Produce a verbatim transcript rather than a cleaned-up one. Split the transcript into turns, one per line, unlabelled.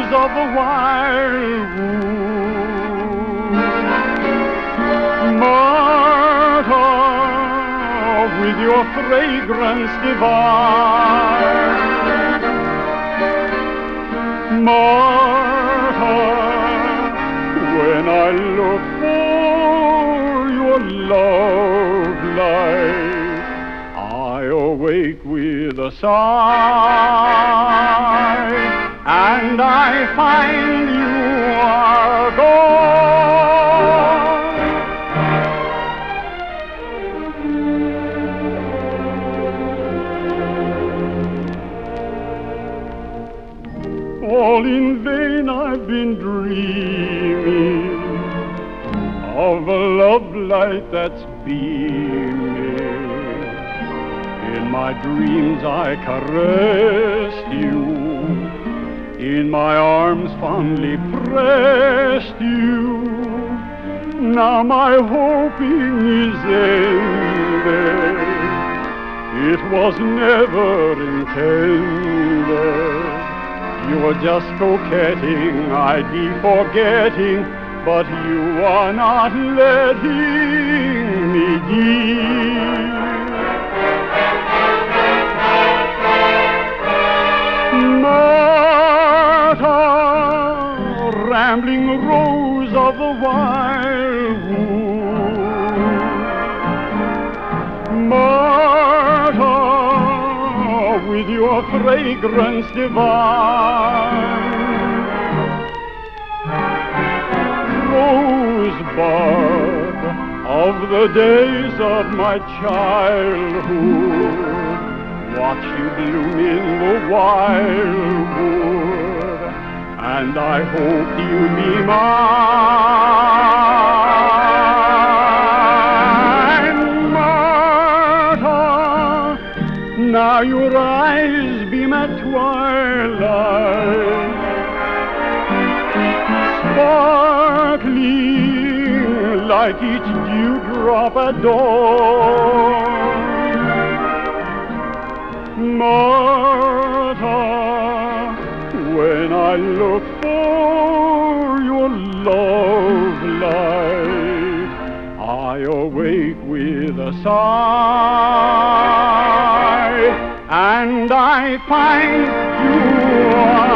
rose of the wildwood. Marta, with your fragrance divine. Marta, when I look for your love light, I awake with a sigh, and I find you are gone. All in vain I've been dreaming of a love light that's beaming. In my dreams I caressed you, in my arms fondly pressed you. Now my hoping is ended, it was never intended. You're just coquetting, I'd be forgetting, but you are not letting me, dear. Marta, rambling rose of the wildwood. Marta, with your fragrance divine. Rosebud of the days of my childhood, watch you bloom in the wildwood, and I hope you be mine. Marta, now your eyes beam at twilight, sparkling like each dewdrop at dawn. Marta, when I look for your love light, I awake with a sigh, and I find you are